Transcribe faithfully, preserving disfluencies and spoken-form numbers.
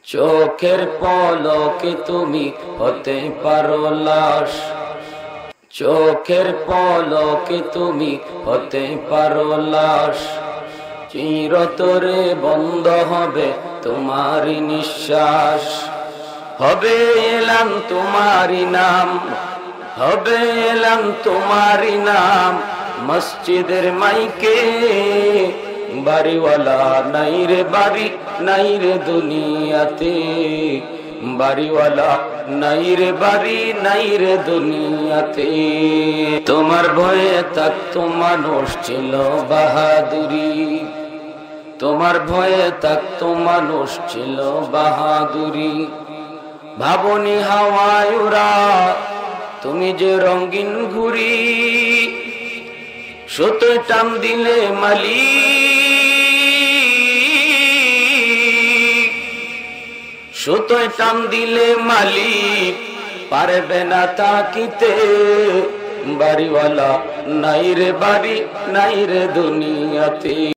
চোখের পলকে তুমি হতে পারো লাশ, চোখের পলকে তুমি হতে পারো লাশ। চিরতরে বন্ধ হবে তোমারি নিঃশ্বাস, হবে এলাম তোমারি নাম, হবে এলাম তোমারি নাম। মসজিদের মাইকে বাড়িওয়ালা নাই রে বাড়ি, নাই রে দুনিয়াতে বাড়িওয়ালা নাই রে বাড়ি, নাই রে দুনিয়াতে। তোমার ভয়ে থাকতো মানুষ ছিল বাহাদুরি, তোমার ভয়ে থাকতো মানুষ ছিল বাহাদুরি। ভাবনি হাওয়ায় উড়া তুমি যে রঙিন ঘুড়ি, সুতোয় টান দিলে মালিক, সুতোয় টান দিলে মালিক পারবে না তাকিতে। বাড়িওয়ালা নাই রে বাড়ি, নাই রে দুনিয়াতে।